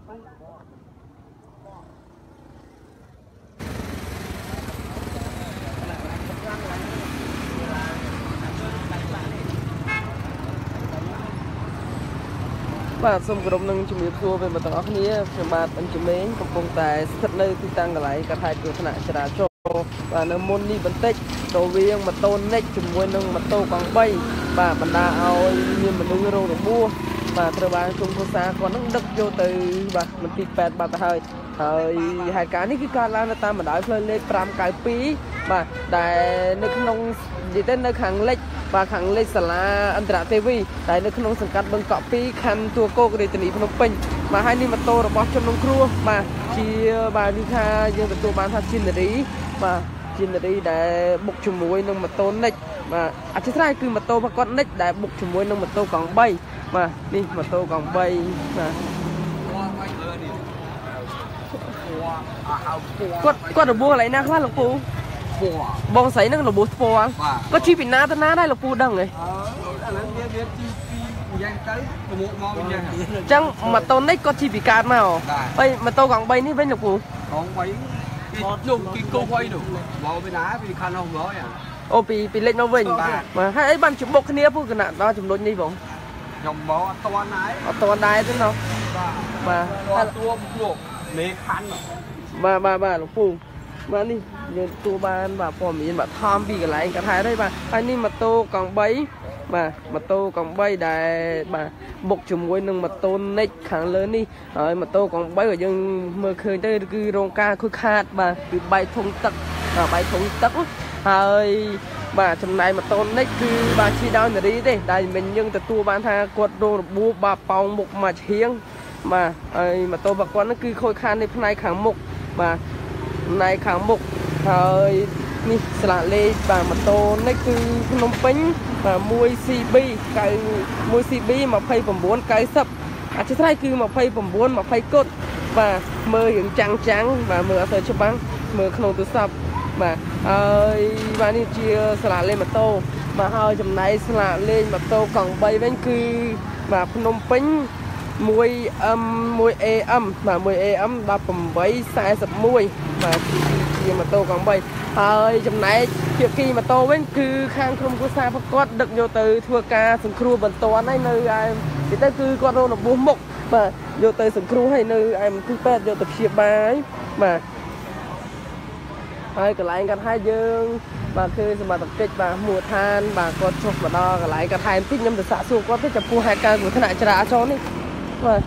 បាទសូមគោរពនឹងជំរាបសួរពេលមកទាំងអស់គ្នាខ្ញុំបាទអញ្ជមេងកំពុងតែស្ថិតនៅទីតាំងកន្លែងកាត់ហេតុគ្រោះថ្នាក់ចរាចរណ៍បាទនៅមុននេះបន្តិចរវាងម៉ូតូនិចជាមួយនឹងម៉ូតូកង់3បាទបណ្ដាឲ្យមានមនុស្សរងរបួសបាទត្រូវបានក្រុមគ្រួសារគាត់នឹងដឹកយកទៅបាទមន្ទីរពេទ្យបាត់ទៅហើយហេតុការណ៍នេះគឺកើតឡើងនៅតាមបណ្ដោយផ្លូវលេខ592បាទដែលនៅក្នុងនិយាយទៅនៅខាងលិចបាទខាងលិចសាលាអន្តរទេវីដែលនៅក្នុងសង្កាត់បឹងកក់2ខណ្ឌទួលគោករាជធានីភ្នំពេញបាទហើយនេះម៉ូតូរបស់ជនរងគ្រោះបាទជាបាទនេះថាយើងទទួលបានថាជានារីបាទជានារីដែលបុកជាមួយនឹងម៉ូតូនិចបាទអធិស្ឋានគឺម៉ូតូរបស់គាត់និចដែលបុកជាមួយនឹងម៉ូតូកង់3បាទនេះម៉ូតូកង់3បាទគាត់របួសកន្លែងណាខ្លះលោកពូបងស្រីនឹងរបួសស្ពាល់គាត់ជីពីណាទៅណាដែរលោកពូដឹងហ៎ឥឡូវវាជីពីយ៉ាងទៅប្រមូលមកវិញយ៉ាងអញ្ចឹងម៉ូតូនេះគាត់ជីពីកើតមកហើយម៉ូតូកង់3នេះវិញលោកពូកង់3គេយកគេគោໄວនោះមកពីណាពីខណ្ឌនោះមកអូពីលេខនោះវិញបាទហើយអីបានច្បុកគ្នាពូគណៈដល់ចំណុចនេះបងខ្ញុំមកអត់តាន់ដែរទេណោះបាទបាទតួមកលេខខណ្ឌបាទលោកពូបាទនេះយើងទទួលបានបាទព័ត៌មានបាទថមពីកន្លែងកាត់ហេតុហើយបាទហើយនេះម៉ូតូកង់3បាទម៉ូតូកង់3ដែលបាទបុកជាមួយនឹងម៉ូតូនិចខាងលើនេះហើយម៉ូតូកង់3ក៏យើងមើលឃើញទៅគឺរោងការខូចខាតបាទគឺបែកធុងទឹកហើយបាទចំណែកម៉ូតូនិចគឺបាទជិះដោយនារីទេដែលមិនយើងទទួលបានថាគាត់រងរបួសបាទប៉ោងមុខមួយឈៀងបាទហើយម៉ូតូរបស់គាត់នោះគឺខូចខាតនៅផ្នែកខាងមុខបាទផ្នែកខាងមុខហើយនេះស្លាកលេខបាទម៉ូតូនេះគឺភ្នំពេញបាទ 1CB 2990អធិស្ឋានគឺ29 20គុតបាទមើលរឿងចាំងបាទមើលអត់ទៅច្បាស់មើលក្នុងទូរស័ព្ទបាទហើយបាទនេះជាស្លាកលេខម៉ូតូបាទហើយចំណែកស្លាកលេខម៉ូតូកង់3វិញគឺបាទភ្នំពេញ 1AM បាទ 1AM 1841បាទជាម៉ូតូកង់3ហើយចំណែកភាគីម៉ូតូវិញគឺខាងក្រុមគ្រួសារប្រកបដឹកយកទៅធ្វើការសង្គ្រោះបន្ទាន់ហើយនៅឯទីទៅគឺគាត់រងរបួសមុខបាទយកទៅសង្គ្រោះហើយនៅឯមន្ទីរពេទ្យយកទៅព្យាបាលបាទហើយកន្លែងកាត់ហេតុយើងបាទគឺសមត្ថកិច្ចបាទមូលដ្ឋានបាទគាត់ចុះមកដល់កន្លែងកាត់ហេតុបន្តិចខ្ញុំទៅសាកសួរគាត់ទៅចំពោះហេតុការណ៍គ្រោះថ្នាក់ចរាចរណ៍នេះបាទ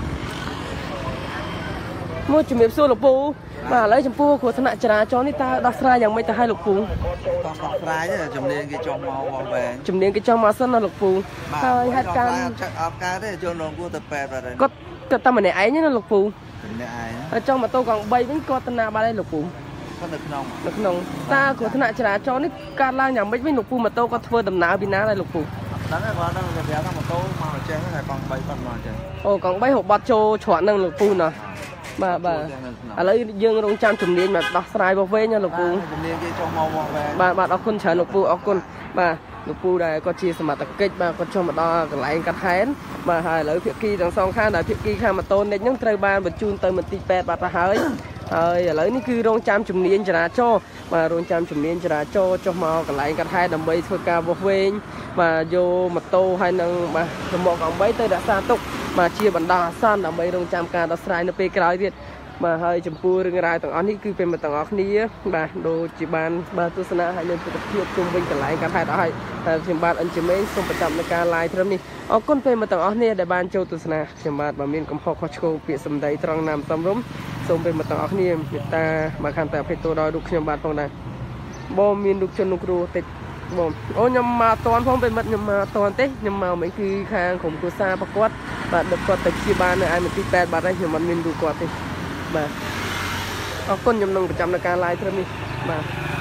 មួយជំរាបសួរលោកពូបាទឥឡូវចំពោះគ្រោះថ្នាក់ចរាចរណ៍នេះតើដោះស្រាយយ៉ាងម៉េចទៅឲ្យលោកពូដោះស្រាយជំនាញគេចុះមកវងវែងជំនាញគេចុះមកសិនណាលោកពូហើយហេតុការណ៍អត់កើតទេចូលនងគួរទៅពេទ្យបាទគាត់តែម្នាក់ឯងណាលោកពូម្នាក់ឯងហើយចង់ម៉ូតូកង់3វិញគាត់ទៅណាបាត់ហើយលោកពូគាត់នៅក្នុងតើគ្រោះថ្នាក់ចរាចរណ៍នេះកើតឡើងយ៉ាងម៉េចវិញលោកពូម៉ូតូគាត់ធ្វើដំណើរពីណាដែរលោកពូដឹងហើយគាត់ដឹងប្រាប់ថាម៉ូតូមកចេះហើយកង់3គាត់មកចេះអូកង់3ហូបបាត់ចូលច្រកនឹងលោកពូណាបាទឥឡូវយើងរងចាំជំនាញមកដោះស្រាយរបស់វិញណាលោកពូជំនាញគេចុះមកវែងបាទអរគុណច្រើនលោកពូអរគុណបាទលោកពូដែលគាត់ជាសមត្ថកិច្ចបាទគាត់ចុះមកដល់កន្លែងកាត់ហេតុបាទហើយឥឡូវភាគីទាំងសងខាងដែលភាគីខាងម៉ូតូនិចហ្នឹងត្រូវបានបញ្ជូនទៅមន្ទីរពេទ្យបាត់ទៅហើយឥឡូវនេះគឺរងចាំជំនាញចរាចរណ៍បាទរងចាំជំនាញចរាចរណ៍ចុះមកកន្លែងកាត់ហេតុដើម្បីធ្វើការវាស់វែងបាទយកម៉ូតូហើយនឹងបាទរមាក់កង់3ទៅរក្សាទុកបាទជាបណ្ដោះអាសន្នដើម្បីរងចាំការដោះស្រាយនៅពេលក្រោយទៀតបាទហើយចំពោះរឿងរ៉ាវទាំងអស់នេះគឺពេលមកទាំងអស់គ្នាបាទដូចជាបានបាទទស្សនាហើយនៅទស្សនភាពជុំវិញកន្លែងកាត់ហេតុអស់ហើយខ្ញុំបាទអិនជមេងសូមបញ្ចប់នៅការ live ត្រឹមនេះអរគុណពេលមកទាំងអស់គ្នាដែលបានចូលទស្សនាខ្ញុំបាទបើមានកំហុសខុសឆ្គងពាក្យសម្ដីត្រង់ណាមសំរុំសូមពេលមកទាំងអស់គ្នាមេត្តាបាទខន្តីអភ័យទោសដល់រូបខ្ញុំបាទផងដែរបងមានរូបជនលោកគ្រូតិចបងអូខ្ញុំមកអត់តាន់ផងពេលមិត្តខ្ញុំមកអត់តាន់ទេខ្ញុំមកមិនគឺខាងក្រុមគ្រួសារប្រកួតបាទដឹកគាត់ទៅព្យាបាលនៅឯមន្ទីរពេទ្យបាទហើយខ្ញុំអត់មានរូបគាត់ទេបាទអរគុណខ្ញុំនឹងប្រចាំនៅការ live ត្រឹមនេះបាទ